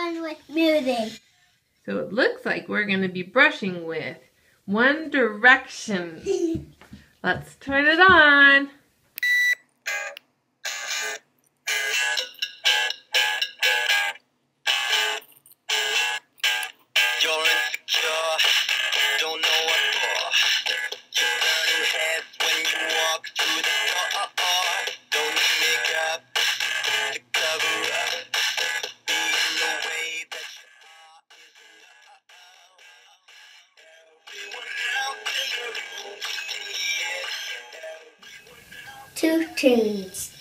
one with music. So it looks like we're going to be brushing with One Direction. Let's turn it on. You're insecure, don't know what for. You turn your head when you walk through the door. Don't need makeup to cover up. Being the way that you are is enough. Everyone out in the room, yeah. Two trees.